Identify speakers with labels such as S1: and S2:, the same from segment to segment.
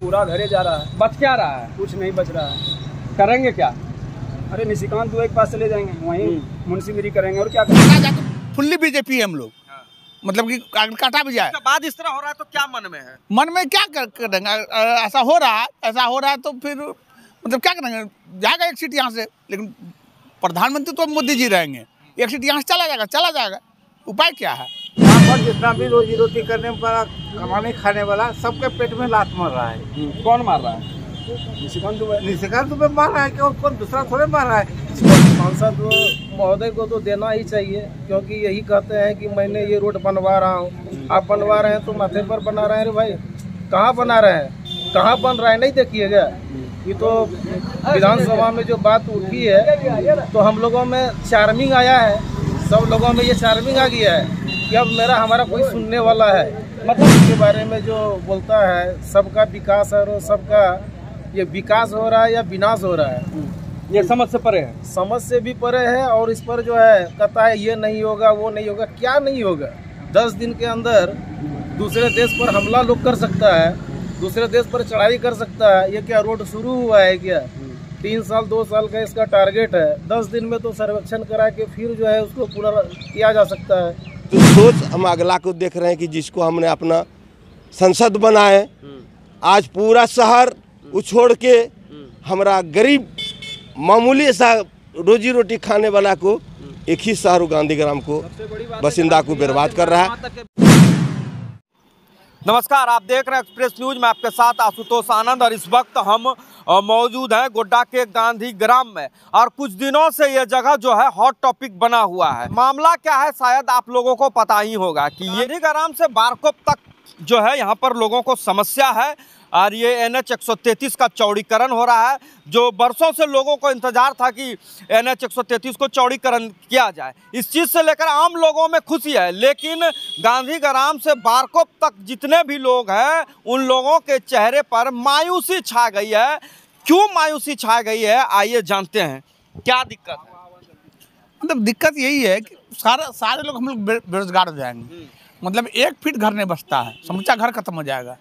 S1: पूरा घरे जा रहा है।
S2: बच क्या रहा है?
S1: कुछ नहीं बच रहा है।
S2: करेंगे क्या?
S1: अरे निशिकांत दुबे के पास चले जाएंगे, वहीं मुंशीगिरी करेंगे और क्या करेंगे।
S3: फुल्ली बीजेपी है हम लोग। मतलब कि काटा भी जाए।
S2: बाद इस तरह हो रहा है तो क्या मन में है?
S3: मन में क्या कर देंगे? ऐसा हो रहा है तो फिर मतलब क्या करेंगे? जाएगा एक सीट यहाँ से, लेकिन प्रधानमंत्री तो मोदी जी रहेंगे। एक सीट यहाँ से चला जाएगा। उपाय क्या है?
S4: यहाँ पर जितना भी रोजी रोटी करने वाला, कमाने खाने वाला, सबके पेट में लात मार रहा है।
S2: कौन मार रहा है?
S4: निशिकांत दुबे मार रहा है कि और कौन दूसरा थोड़े मार रहा है।
S1: सांसद महोदय को तो देना ही चाहिए, क्योंकि यही कहते हैं कि मैंने ये रोड बनवा रहा हूँ। आप बनवा रहे हैं तो माथे पर बना रहे हैं। अरे भाई कहाँ बना रहे हैं, कहाँ बन रहा है नहीं देखिएगा। ये तो विधानसभा में जो बात उठी है तो हम लोगों में चार्मिंग आया है, सब लोगों में ये चार्मिंग आ गया है कि अब हमारा कोई सुनने वाला है। मतलब इसके बारे में जो बोलता है सबका विकास है और सबका ये विकास हो रहा है या विनाश हो रहा है,
S2: ये समझ से परे है।
S1: समझ से भी परे है। और इस पर जो है कहता है ये नहीं होगा वो नहीं होगा। क्या नहीं होगा? 10 दिन के अंदर दूसरे देश पर हमला लोग कर सकता है, दूसरे देश पर चढ़ाई कर सकता है। ये क्या रोड शुरू हुआ है क्या? 3 साल 2 साल का इसका टारगेट है। 10 दिन में तो सर्वेक्षण करा के फिर जो है उसको पूरा किया जा सकता है।
S5: तो सोच हम अगला को देख रहे हैं कि जिसको हमने अपना संसद बनाए, आज पूरा शहर उछोड़ के हमारा गरीब मामूली सा रोजी रोटी खाने वाला को एक ही शहर गांधीग्राम को बसिंदा को बर्बाद कर रहा है।
S2: नमस्कार, आप देख रहे हैं एक्सप्रेस न्यूज में आपके साथ आशुतोष आनंद। और इस वक्त हम मौजूद हैं गोड्डा के गांधीग्राम में, और कुछ दिनों से ये जगह जो है हॉट टॉपिक बना हुआ है। मामला क्या है शायद आप लोगों को पता ही होगा कि ये गांधीग्राम से बारकोप तक जो है यहाँ पर लोगों को समस्या है। और ये NH 133 का चौड़ीकरण हो रहा है, जो बरसों से लोगों को इंतजार था कि NH 133 को चौड़ीकरण किया जाए। इस चीज़ से लेकर आम लोगों में खुशी है, लेकिन गांधीग्राम से बारकोप तक जितने भी लोग हैं उन लोगों के चेहरे पर मायूसी छा गई है। क्यों मायूसी छा गई है, आइए जानते हैं क्या दिक्कत है।
S3: मतलब दिक्कत यही है कि सारे लोग हम लोग बेरोजगार हो जाएंगे। मतलब 1 फीट घर नहीं बचता है, समूचा घर खत्म हो जाएगा।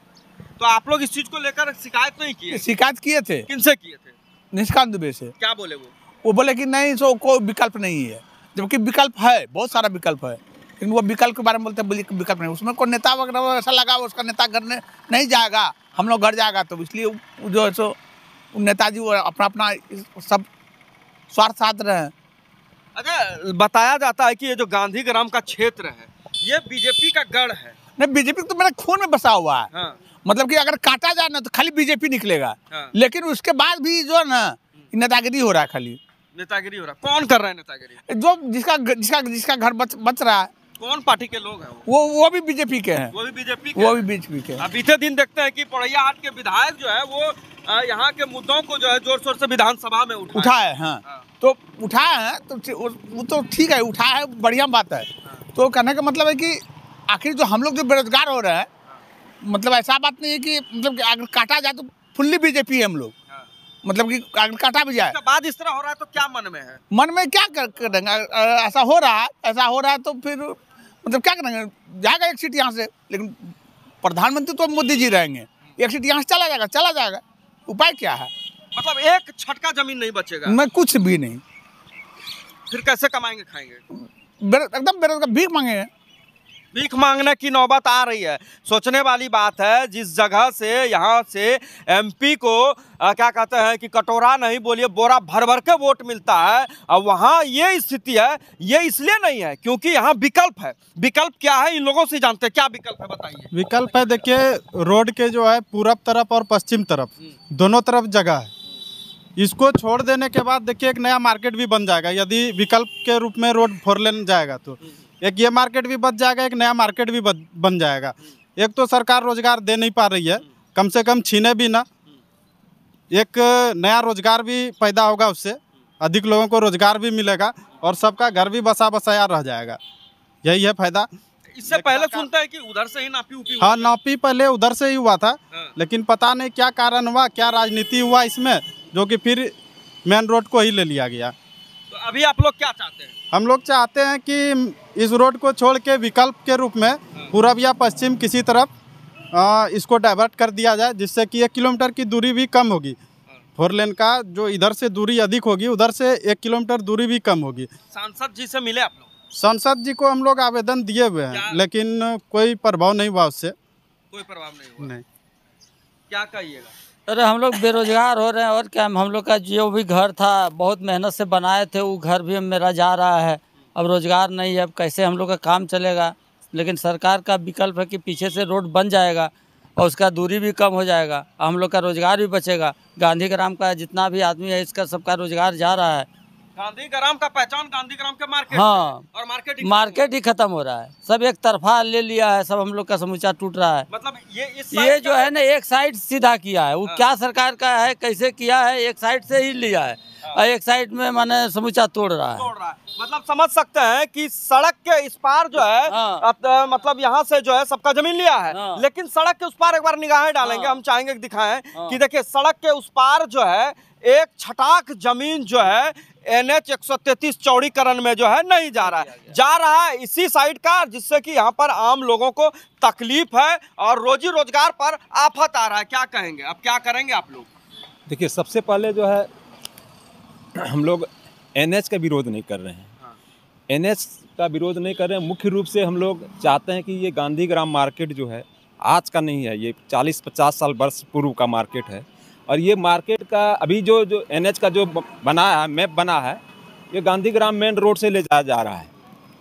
S2: तो आप लोग इस चीज को लेकर शिकायत नहीं किए?
S3: शिकायत किए थे।
S2: किनसे किए थे?
S3: निशिकांत दुबे से।
S2: क्या बोले
S3: वो बोले कि नहीं, सो कोई विकल्प नहीं है, जबकि विकल्प है, बहुत सारा विकल्प है, लेकिन वो विकल्प के बारे में बोलते हैं विकल्प नहीं। उसमें कोई नेता वगैरह ऐसा लगा उसका नेता घर नहीं जाएगा, हम लोग घर जाएगा। तो इसलिए जो है सो नेताजी वो अपना सब स्वार्थ साध रहे हैं।
S2: अच्छा, बताया जाता है कि ये जो गांधीग्राम का क्षेत्र है ये बीजेपी का गढ़ है।
S3: नहीं, बीजेपी तो मेरे खून में बसा हुआ है।
S2: हाँ।
S3: मतलब कि अगर काटा जाए ना तो खाली बीजेपी निकलेगा।
S2: हाँ।
S3: लेकिन उसके बाद भी जो है ना नेतागिरी हो रहा है, खाली
S2: नेतागिरी हो रहा है। कौन कर रहा है नेतागिरी?
S3: जो जिसका घर बच रहा है।
S2: कौन पार्टी के लोग हैं
S3: वो भी बीजेपी के हैं।
S2: वो भी बीजेपी के
S3: हैं।
S2: अब बीते दिन देखते हैं कि पड़ैया हाट के विधायक जो है वो यहाँ के मुद्दों को जो है जोर शोर से विधानसभा में
S3: उठाए हैं। हाँ। तो उठाए हैं तो वो तो ठीक है, उठाया है, बढ़िया बात है। तो कहने का मतलब है कि आखिर जो हम लोग जो बेरोजगार हो रहे हैं, मतलब ऐसा बात नहीं है कि मतलब अगर काटा जाए तो फुल्ली बीजेपी है हम लोग। मतलब कि अगर काटा भी जाए।
S2: बाद इस तरह हो रहा है तो क्या मन में है?
S3: मन में क्या कर देंगे? ऐसा हो रहा है तो फिर मतलब क्या करेंगे? जाएगा एक सीट यहाँ से, लेकिन प्रधानमंत्री तो मोदी जी रहेंगे। एक सीट यहाँ से चला जाएगा। उपाय क्या है?
S2: मतलब एक छटका जमीन नहीं बचेगा?
S3: मैं कुछ भी नहीं।
S2: फिर कैसे कमाएंगे खाएंगे?
S3: एकदम बेरोजगार, भीख मांगे।
S2: भीख मांगने की नौबत आ रही है। सोचने वाली बात है, जिस जगह से यहाँ से MP को क्या कहते हैं कि कटोरा नहीं बोलिए बोरा भर भर के वोट मिलता है, और वहाँ ये स्थिति है। ये इसलिए नहीं है क्योंकि यहाँ विकल्प है। विकल्प क्या है इन लोगों से जानते हैं। क्या विकल्प है बताइए।
S6: विकल्प है, देखिए रोड के जो है पूरब तरफ और पश्चिम तरफ दोनों तरफ जगह है। इसको छोड़ देने के बाद देखिए एक नया मार्केट भी बन जाएगा। यदि विकल्प के रूप में रोड 4 लेन जाएगा तो एक ये मार्केट भी बच जाएगा, एक नया मार्केट भी बन जाएगा। एक तो सरकार रोजगार दे नहीं पा रही है, कम से कम छीने भी ना, एक नया रोजगार भी पैदा होगा, उससे अधिक लोगों को रोजगार भी मिलेगा और सबका घर भी बसाया रह जाएगा। यही है फायदा।
S2: इससे पहले सुनता है कि उधर से ही नापी।
S6: हाँ, नापी पहले उधर से ही हुआ था। लेकिन पता नहीं क्या कारण हुआ, क्या राजनीति हुआ इसमें, जो कि फिर मेन रोड को ही ले लिया गया।
S2: तो अभी आप लोग क्या चाहते हैं?
S6: हम लोग चाहते हैं कि इस रोड को छोड़ के विकल्प के रूप में पूरब या पश्चिम किसी तरफ इसको डाइवर्ट कर दिया जाए, जिससे कि 1 किलोमीटर की दूरी भी कम होगी। 4 लेन का जो इधर से दूरी अधिक होगी, उधर से 1 किलोमीटर दूरी भी कम होगी।
S2: सांसद जी से मिले आप लोग?
S6: सांसद जी को हम लोग आवेदन दिए हुए हैं, लेकिन कोई प्रभाव नहीं हुआ उससे।
S2: कोई प्रभाव नहीं हुआ?
S6: नहीं।
S2: क्या कहिएगा?
S7: अरे हम लोग बेरोजगार हो रहे हैं, और क्या। हम लोग का जो भी घर था बहुत मेहनत से बनाए थे, वो घर भी मेरा जा रहा है। अब रोजगार नहीं है, अब कैसे हम लोग का काम चलेगा। लेकिन सरकार का विकल्प है कि पीछे से रोड बन जाएगा और उसका दूरी भी कम हो जाएगा, हम लोग का रोजगार भी बचेगा। गांधीग्राम का जितना भी आदमी है, इसका सबका रोजगार जा रहा है।
S2: गांधीग्राम का पहचान गांधीग्राम के मार्केट,
S7: हाँ,
S2: और
S7: मार्केट ही खत्म हो रहा है। सब एक तरफा ले लिया है, सब हम लोग का समूचा टूट रहा है।
S2: मतलब
S7: ये जो है ना, एक साइड सीधा किया है। वो क्या सरकार का है, कैसे किया है, एक साइड से ही लिया है और एक साइड में माने समूचा तोड़ रहा है।
S2: मतलब समझ सकते हैं कि सड़क के इस पार जो है, मतलब यहाँ से जो है सबका जमीन लिया है, लेकिन सड़क के उस पार एक बार निगाहें डालेंगे, हम चाहेंगे कि दिखाएं कि देखिए सड़क के उस पार जो है एक छटाक जमीन जो है NH 133 चौड़ीकरण में जो है नहीं जा रहा है इसी साइड का, जिससे कि यहाँ पर आम लोगों को तकलीफ है और रोजी रोजगार पर आफत आ रहा है। क्या कहेंगे, अब क्या करेंगे आप लोग?
S8: देखिए, सबसे पहले जो है हम लोग NH का विरोध नहीं कर रहे हैं। NH का विरोध नहीं कर रहे हैं, मुख्य रूप से हम लोग चाहते हैं कि ये गांधीग्राम मार्केट जो है आज का नहीं है, ये 40-50 साल वर्ष पूर्व का मार्केट है। और ये मार्केट का अभी जो NH का जो बना है, मैप बना है, ये गांधीग्राम मेन रोड से ले जाया जा रहा है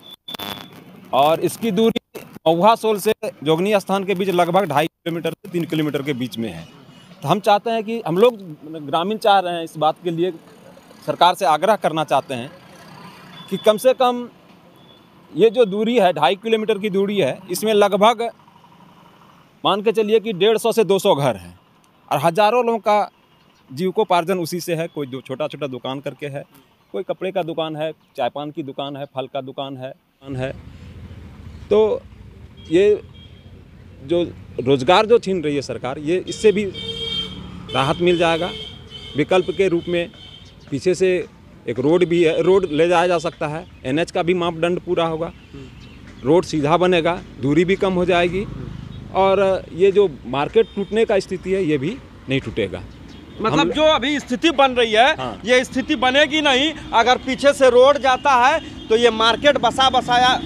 S8: और इसकी दूरी महुआ सोल से जोगनी स्थान के बीच लगभग 2.5 किलोमीटर से 3 किलोमीटर के बीच में है। तो हम चाहते हैं कि हम लोग ग्रामीण चाह रहे हैं, इस बात के लिए सरकार से आग्रह करना चाहते हैं कि कम से कम ये जो दूरी है 2.5 किलोमीटर की दूरी है, इसमें लगभग मान के चलिए कि 150 से 200 घर हैं और हज़ारों लोगों का जीविकोपार्जन उसी से है। कोई छोटा छोटा दुकान करके है, कोई कपड़े का दुकान है, चाय पान की दुकान है, फल का दुकान है। तो ये जो रोज़गार जो छीन रही है सरकार, ये इससे भी राहत मिल जाएगा। विकल्प के रूप में पीछे से एक रोड भी है, रोड ले जाया जा सकता है। NH का भी मापदंड पूरा होगा, रोड सीधा बनेगा, दूरी भी कम हो जाएगी और ये जो मार्केट टूटने का स्थिति है ये भी नहीं टूटेगा।
S2: मतलब जो अभी स्थिति बन रही है, ये स्थिति बनेगी नहीं अगर पीछे से रोड जाता है, तो ये मार्केट बसा बसाया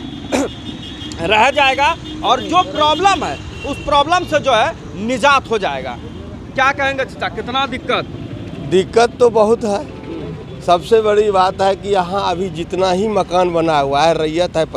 S2: रह जाएगा और जो प्रॉब्लम है उस प्रॉब्लम से जो है निजात हो जाएगा। क्या कहेंगे चाचा, कितना
S5: दिक्कत तो बहुत है। सबसे बड़ी बात है कि यहाँ अभी जितना ही मकान बना हुआ है, रैयत है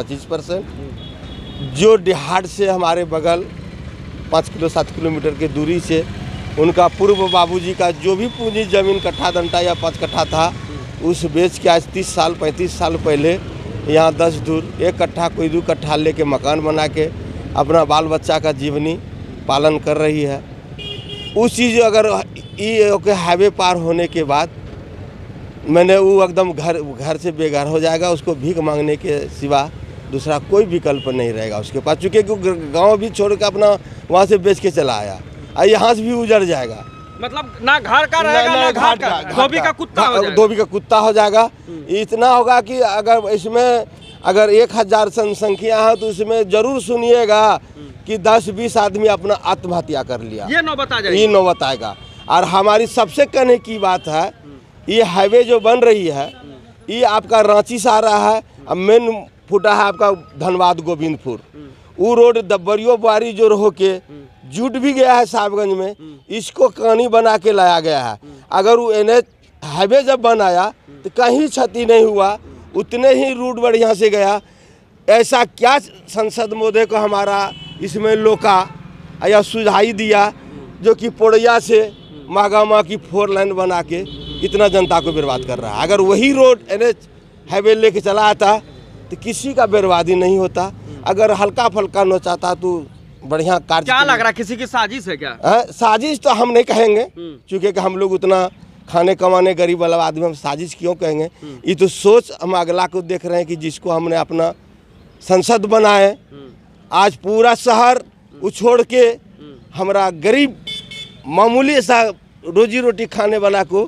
S5: 25%। जो देहात से हमारे बगल 5-7 किलोमीटर की दूरी से उनका पूर्व बाबूजी का जो भी पूंजी जमीन कट्ठा दंटा या 5 कट्ठा था, उस बेच के आज 30-35 साल पहले यहाँ 10 दूर 1 कट्ठा कोई 2 कट्ठा लेके मकान बना के अपना बाल बच्चा का जीवनी पालन कर रही है। उस चीज़ अगर ये हाईवे पार होने के बाद मैंने वो एकदम घर से बेघर हो जाएगा, उसको भीख मांगने के सिवा दूसरा कोई विकल्प नहीं रहेगा उसके पास, चूँकि गांव भी छोड़ के अपना वहाँ से बेच के चला आया और यहाँ से भी उजड़ जाएगा।
S2: मतलब ना घर का रहेगा ना घाट का, धोबी का कुत्ता हो जाएगा।
S5: धोबी का कुत्ता हो जाएगा। इतना होगा कि अगर इसमें अगर 1000 जनसंख्या है तो इसमें जरूर सुनिएगा कि 10-20 आदमी अपना आत्महत्या कर लिया,
S2: ये नौबत आ जाएगी।
S5: ये नौबत आएगा। और हमारी सबसे कहने की बात है, ये हाईवे जो बन रही है ये आपका रांची से आ रहा है, अब मेन फूटा है आपका धनबाद गोविंदपुर। वो रोड दब्बरियो बारी जो होके जुट भी गया है साहबगंज में, इसको कहानी बना के लाया गया है। अगर वो NH हाईवे जब बनाया तो कहीं क्षति नहीं हुआ, उतने ही रूट बढ़िया से गया। ऐसा क्या संसद महोदय को हमारा इसमें लोका या सुझाई दिया जो कि पोड़िया से मागामा की 4 लाइन बना के इतना जनता को बर्बाद कर रहा है। अगर वही रोड NH हाईवे लेके चला आता तो किसी का बर्बादी नहीं होता। अगर हल्का फल्का नोचाता तो बढ़िया कार्य।
S2: क्या लग रहा है, किसी की साजिश है क्या?
S5: साजिश तो हम नहीं कहेंगे, क्योंकि हम लोग उतना खाने कमाने गरीब वाला आदमी, हम साजिश क्यों कहेंगे। ये तो सोच हम अगला को देख रहे हैं कि जिसको हमने अपना संसद बनाए, आज पूरा शहर उछोड़ के हमारा गरीब मामूली सा रोजी रोटी खाने वाला को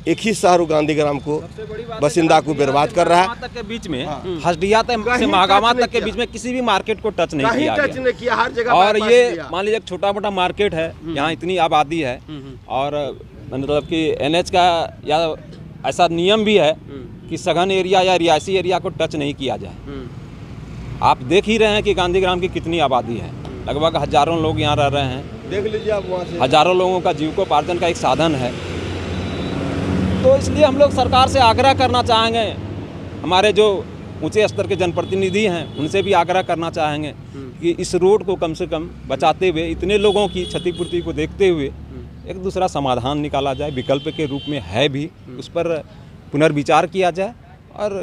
S5: एक ही शहर गांधीग्राम को बसिंदा को बर्बाद कर रहा है।
S8: तक के बीच में हसदिया से महागामा तक के बीच में किसी भी मार्केट को टच नहीं किया
S5: हर जगह।
S8: और ये मान लीजिए एक छोटा मोटा मार्केट है, यहाँ इतनी आबादी है और मतलब कि NH का या ऐसा नियम भी है कि सघन एरिया या रिहायशी एरिया को टच नहीं किया जाए। आप देख ही रहे हैं कि गांधीग्राम की कितनी आबादी है, लगभग हजारों लोग यहाँ रह रहे हैं।
S5: देख लीजिए आप वहाँ से
S8: हजारों लोगों का जीविकोपार्जन का एक साधन है। तो इसलिए हम लोग सरकार से आग्रह करना चाहेंगे, हमारे जो ऊंचे स्तर के जनप्रतिनिधि हैं उनसे भी आग्रह करना चाहेंगे कि इस रोड को कम से कम बचाते हुए, इतने लोगों की क्षतिपूर्ति को देखते हुए एक दूसरा समाधान निकाला जाए, विकल्प के रूप में है भी, उस पर पुनर्विचार किया जाए और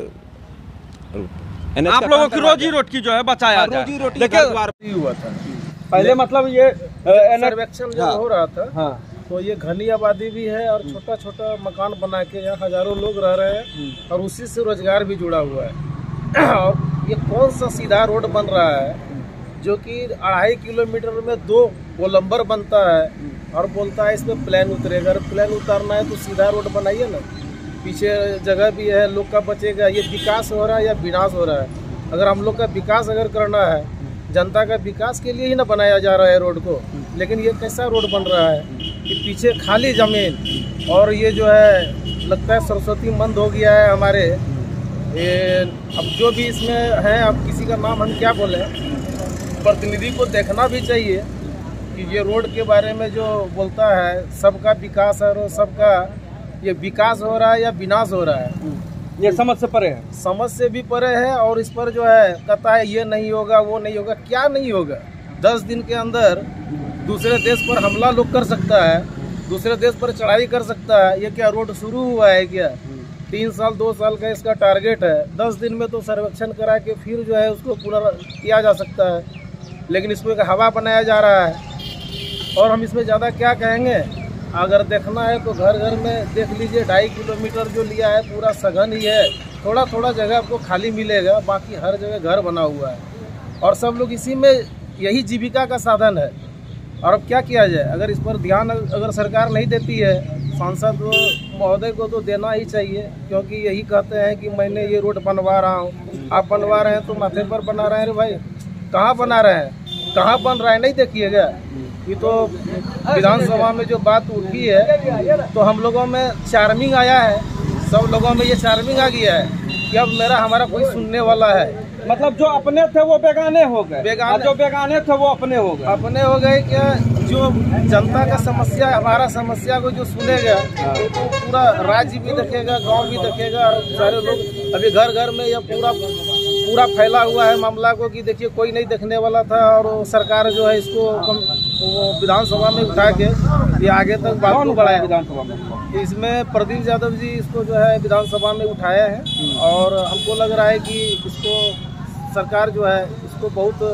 S2: आप लोगों की रोजी रोटी जो है बचाया जाए।
S8: रोजी रोटी
S1: देखिए हुआ था
S2: पहले मतलब ये
S1: सर्वेक्षण जब हो रहा था।
S2: हाँ।
S1: तो ये घनी आबादी भी है और छोटा छोटा मकान बना के यहाँ हजारों लोग रह रहे हैं और उसी से रोजगार भी जुड़ा हुआ है। और ये कौन सा सीधा रोड बन रहा है जो कि 2.5 किलोमीटर में 2 गोलंबर बनता है और बोलता है इसमें प्लान उतरेगा। अगर प्लान उतारना है तो सीधा रोड बनाइए ना, पीछे जगह भी है, लोग का बचेगा। ये विकास हो रहा है या विनाश हो रहा है? अगर हम लोग का विकास अगर करना है, जनता का विकास के लिए ही ना बनाया जा रहा है रोड को, लेकिन ये कैसा रोड बन रहा है कि पीछे खाली ज़मीन और ये जो है लगता है सरस्वती मंद हो गया है हमारे। ये अब जो भी इसमें है, अब किसी का नाम हम क्या बोले, प्रतिनिधि को देखना भी चाहिए कि ये रोड के बारे में जो बोलता है सबका विकास है और सबका ये विकास हो रहा है या विनाश हो रहा है,
S2: ये समझ से परे है।
S1: समझ से भी परे है। और इस पर जो है कहता है ये नहीं होगा, वो नहीं होगा। क्या नहीं होगा? 10 दिन के अंदर दूसरे देश पर हमला लोग कर सकता है, दूसरे देश पर चढ़ाई कर सकता है। ये क्या रोड शुरू हुआ है क्या? 3 साल 2 साल का इसका टारगेट है। 10 दिन में तो सर्वेक्षण करा के फिर जो है उसको किया जा सकता है, लेकिन इसको एक हवा बनाया जा रहा है। और हम इसमें ज़्यादा क्या कहेंगे, अगर देखना है तो घर घर में देख लीजिए। 2.5 किलोमीटर जो लिया है पूरा सघन ही है, थोड़ा थोड़ा जगह आपको खाली मिलेगा, बाकी हर जगह घर बना हुआ है और सब लोग इसी में, यही जीविका का साधन है। और अब क्या किया जाए? अगर इस पर ध्यान अगर सरकार नहीं देती है, सांसद महोदय को तो देना ही चाहिए, क्योंकि यही कहते हैं कि मैंने ये रोड बनवा रहा हूँ। आप बनवा रहे हैं तो माथे पर बना रहे हैं। अरे भाई कहाँ बना रहे हैं, कहाँ बन रहा है, नहीं देखिएगा। ये तो विधानसभा में जो बात उठी है तो हम लोगों में चार्मिंग आया है, सब लोगों में ये चार्मिंग आ गया है कि अब हमारा कोई सुनने वाला है।
S2: मतलब जो अपने थे वो बेगाने हो गए, जो बेगाने थे वो अपने हो गए।
S1: अपने हो गए क्या? जो जनता का समस्या, हमारा समस्या को जो सुनेगा तो पूरा राज्य भी देखेगा, गांव भी देखेगा और सारे लोग। अभी घर घर में यह पूरा फैला हुआ है मामला को कि देखिए कोई नहीं देखने वाला था और सरकार जो है इसको विधानसभा में उठा के ये आगे तक बात को बढ़ाया।
S2: विधानसभा में
S1: इसमें प्रदीप यादव जी इसको जो है विधानसभा में उठाया है और हमको लग रहा है कि इसको सरकार जो है इसको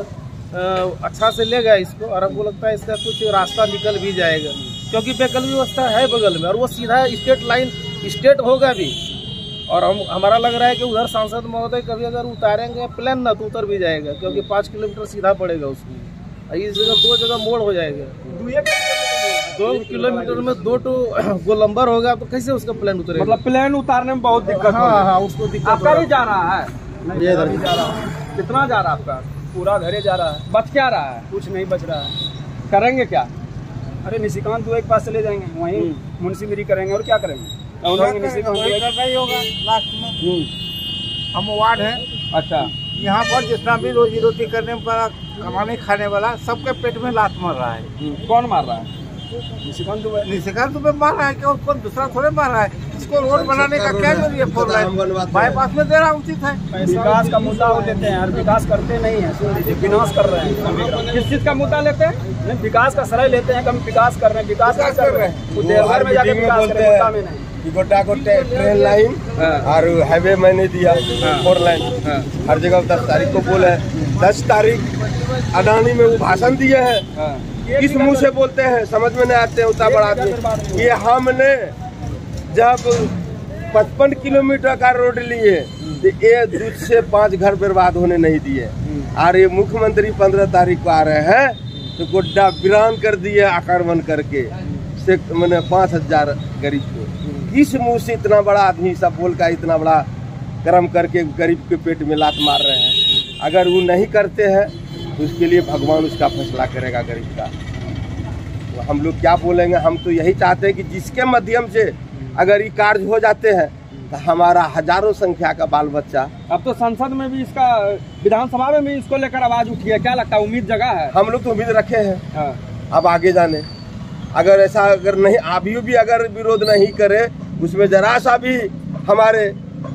S1: बहुत अच्छा से लेगा इसको, और हमको लगता है इसका कुछ रास्ता निकल भी जाएगा, क्योंकि वैकल्पिक व्यवस्था है बगल में और वो सीधा स्टेट होगा भी। और हमारा लग रहा है कि उधर सांसद महोदय कभी अगर उतारेंगे प्लान ना तो उतर भी जाएगा, क्योंकि 5 किलोमीटर सीधा पड़ेगा उसमें। इस जगह 2 जगह मोड़ हो जाएगा, 2 किलोमीटर में 2 गोलंबर होगा तो कैसे उसका प्लान उतरेगा?
S2: मतलब प्लान उतारने में बहुत दिक्कत।
S1: हाँ, उसको दिक्कत।
S2: आपका भी जा रहा है?
S1: ये इधर भी जा रहा है।
S2: कितना जा रहा है आपका?
S1: पूरा घरे जा रहा है।
S2: बच क्या रहा है?
S1: कुछ नहीं बच रहा है।
S2: करेंगे क्या?
S1: अरे निशिकांत दुबे के पास चले जाएंगे, वहीं मुंशीगिरी करेंगे और क्या करेंगे? निशिकांत दुबे करना ही होगा लास्ट में। हम वार्ड है,
S2: अच्छा,
S4: यहाँ पर जितना भी रोजी रोटी करने वाला, कमाने खाने वाला, सबके पेट में लात मार रहा है।
S2: कौन मार रहा है?
S4: निशिकांत दुबे मार रहा है, क्या उसको दूसरा थोड़े मार रहा है? इसको रोड बनाने का क्या जरूरी है? 4 लाइन बाईपास में देना उचित है।
S1: विकास का मुद्दा वो लेते हैं और विकास करते नहीं है, विनाश कर रहे हैं।
S2: किस चीज का मुद्दा लेते हैं?
S1: विकास का सराय लेते हैं, कम विकास कर रहे हैं। विकास कर रहे हैं, देवघर में जाके विकास कर रहे हैं।
S5: गोटा को ट्रेन लाइन और हाईवे मैंने दिया 4 लाइन, हर जगह 10 तारीख को बोले। 10 तारीख अडानी में वो भाषण दिए हैं, किस मुंह से बोलते हैं समझ में नहीं आते। उतना बड़ा आदमी ये हमने जब 55 किलोमीटर का रोड लिए तो ये 2 से 5 घर बर्बाद होने नहीं दिए। और ये मुख्यमंत्री 15 तारीख को आ रहे हैं तो गोड्डा वीरान कर दिए आक्रमण करके। से मैंने 5,000 गरीब को, किस मुंह से इतना बड़ा आदमी सब बोल का इतना बड़ा कर्म करके गरीब के पेट में लात मार रहे हैं। अगर वो नहीं करते हैं तो उसके लिए भगवान उसका फैसला करेगा गरीब का। तो हम लोग क्या बोलेंगे, हम तो यही चाहते हैं कि जिसके माध्यम से अगर ये कार्य हो जाते हैं तो हमारा हजारों संख्या का बाल बच्चा।
S2: अब तो संसद में भी इसका, विधानसभा में भी इसको लेकर आवाज उठी है, क्या लगता है उम्मीद जगह है?
S5: हम लोग तो उम्मीद रखे हैं।
S2: हाँ।
S5: अब आगे जाने, अगर ऐसा अगर नहीं अभी भी अगर विरोध नहीं करे, उसमें जरा सा भी हमारे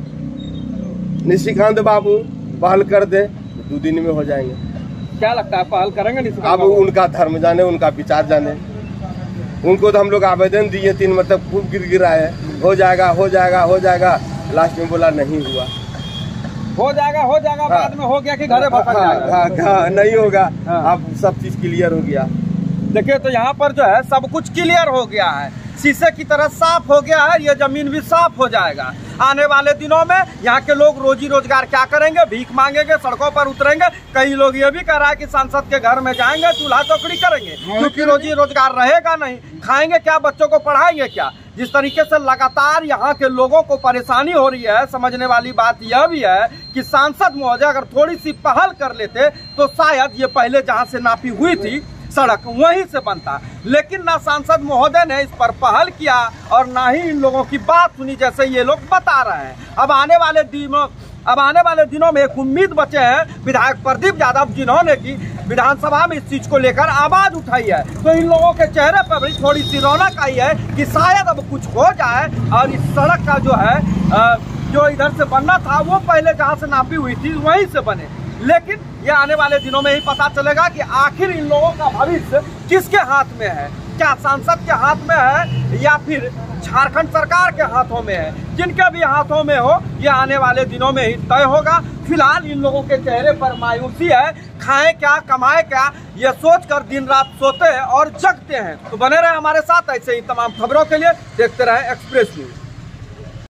S5: निशिकांत बाबू पहल कर दे, 2 दिन में हो जाएंगे।
S2: क्या लगता है पहल करेंगे निशिकांत
S5: अब
S2: बाबू?
S5: उनका धर्म जाने, उनका विचार जाने। उनको तो हम लोग आवेदन दिए 3 मतलब खूब गिराए, हो जाएगा हो जाएगा हो जाएगा, लास्ट में बोला नहीं हुआ।
S2: हो जाएगा बाद में हो गया कि घरे भटक जाएगा।
S5: नहीं होगा। अब सब चीज क्लियर हो गया।
S2: देखिए तो यहाँ पर जो है सब कुछ क्लियर हो गया है, शीशे की तरह साफ हो गया है, ये जमीन भी साफ हो जाएगा। आने वाले दिनों में यहाँ के लोग रोजी रोजगार क्या करेंगे, भीख मांगेंगे, सड़कों पर उतरेंगे। कई लोग ये भी कह रहा है कि सांसद के घर में जाएंगे, चूल्हा चौकड़ी करेंगे, क्योंकि रोजी रोजगार रहेगा नहीं। खाएंगे क्या, बच्चों को पढ़ाएंगे क्या? जिस तरीके से लगातार यहाँ के लोगों को परेशानी हो रही है, समझने वाली बात यह भी है कि सांसद महोदय अगर थोड़ी सी पहल कर लेते तो शायद ये पहले जहाँ से नापी हुई थी सड़क वहीं से बनता। लेकिन ना सांसद महोदय ने इस पर पहल किया और ना ही इन लोगों की बात सुनी, जैसे ये लोग बता रहे हैं। अब आने वाले दिनों में एक उम्मीद बचे हैं विधायक प्रदीप यादव, जिन्होंने की विधानसभा में इस चीज को लेकर आवाज उठाई है। तो इन लोगों के चेहरे पर भी थोड़ी सी रौनक आई है कि शायद अब कुछ हो जाए और इस सड़क का जो है जो इधर से बनना था वो पहले जहाँ से नापी हुई थी वहीं से बने। लेकिन ये आने वाले दिनों में ही पता चलेगा कि आखिर इन लोगों का भविष्य किसके हाथ में है, क्या सांसद के हाथ में है या फिर झारखंड सरकार के हाथों में है। जिनके भी हाथों में हो ये आने वाले दिनों में ही तय होगा। फिलहाल इन लोगों के चेहरे पर मायूसी है, खाएं क्या कमाएं क्या ये सोचकर दिन रात सोते हैं और जगते हैं। तो बने रहे हमारे साथ, ऐसे ही तमाम खबरों के लिए देखते रहे एक्सप्रेस न्यूज।